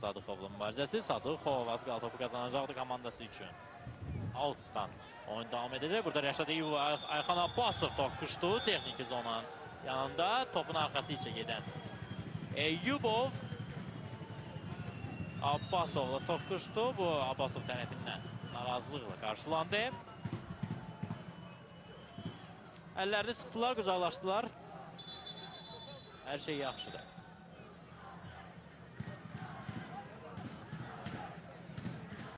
Sadıxovla mübarizəsi. Sadıxov az qal topu qazanacaqdı komandası üçün. Altdan oyun davam edəcək. Burada Rəşad Eyübov, Ayxan Abbasov toqquşdu. Texniki zonanın yanında topun arxası içə gedən Eyübov Abbasovla toqquşdu. Bu Abbasov tərəfindən narazılıqla qarşılandı. Əllərini sıxdılar, qucaqlaşdılar. Hər şey yaxşıdır.